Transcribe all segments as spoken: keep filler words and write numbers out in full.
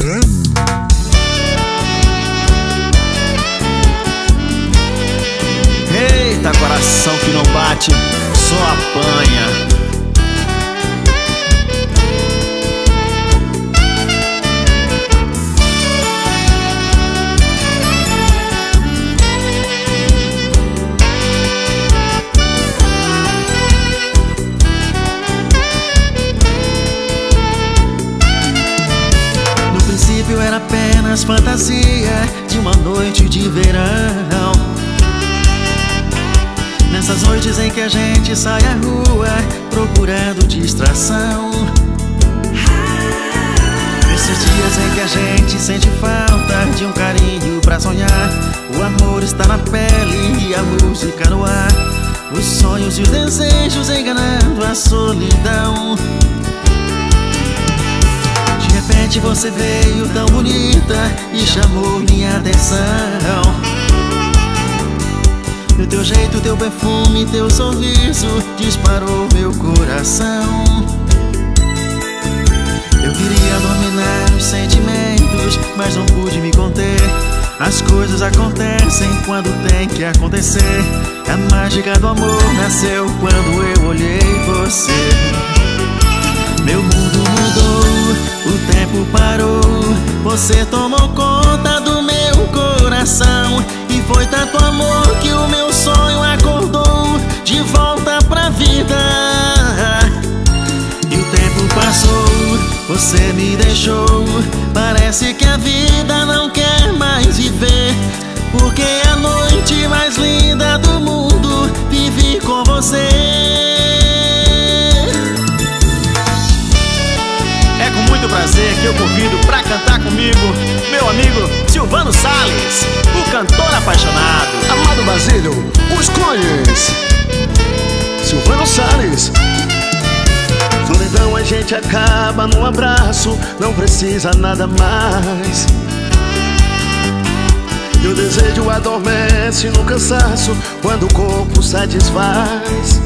Eita, coração que não bate, só apanha. No princípio era apenas fantasia de uma noite de verão. Nessas noites em que a gente sai à rua procurando distração. Nesses dias em que a gente sente falta de um carinho pra sonhar. O amor está na pele e a música no ar. Os sonhos e os desejos enganando a solidão. De repente você veio tão bonita e chamou minha atenção. O teu jeito, teu perfume, teu sorriso disparou meu coração. Eu queria dominar os sentimentos, mas não pude me conter. As coisas acontecem quando tem que acontecer. A mágica do amor nasceu quando eu olhei você. Meu mundo mudou, o tempo parou. Você tomou conta do meu coração. E foi tanto amor que o meu sonho acordou de volta pra vida. E o tempo passou, você me deixou. Parece que a vida não quer mais viver. Porque a noite mais linda do mundo vivi com você. É com muito prazer que eu convido pra cantar comigo meu amigo Silvano Salles, o cantor apaixonado. Amado Basílio, os Cones, Silvano Salles. Solidão a gente acaba num abraço, não precisa nada mais. E o desejo adormece no cansaço quando o corpo satisfaz.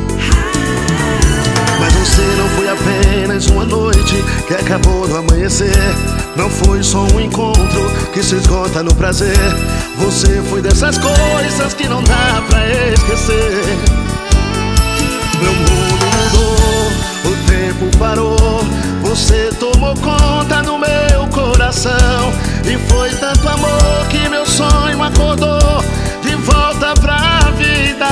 Mas você não foi apenas uma noite que acabou no amanhecer. Não foi só um encontro que se esgota no prazer. Você foi dessas coisas que não dá pra esquecer. Meu mundo mudou, o tempo parou. Você tomou conta do meu coração. E foi tanto amor que meu sonho acordou de volta pra vida.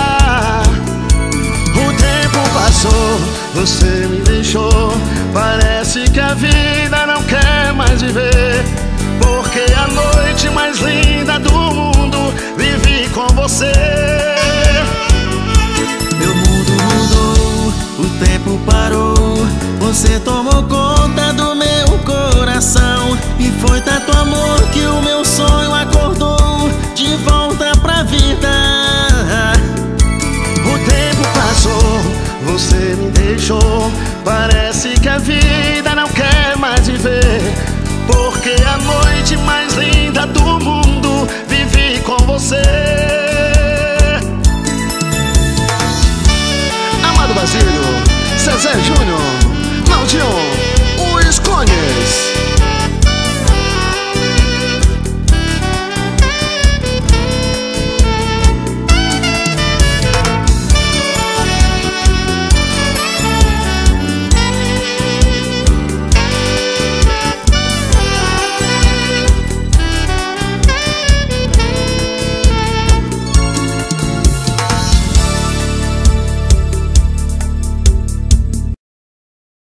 O tempo passou, você me deixou. Parece que a vida não quer mais viver. Porque a noite mais linda do mundo vivi com você. Meu mundo mudou, o tempo parou. Você tomou conta do meu coração. E foi tanto amor que o meu sonho acordou de volta pra vida. O tempo passou, você me deixou. Parece que a vida não quer mais viver. Porque a noite mais linda do mundo vivi com você.